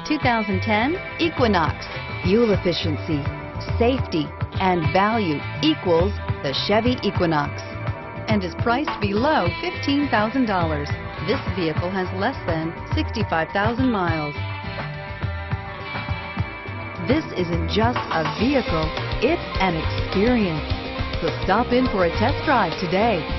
2010 Equinox. Fuel efficiency, safety, and value equals the Chevy Equinox and is priced below $15,000. This vehicle has less than 65,000 miles. This isn't just a vehicle, it's an experience. So stop in for a test drive today.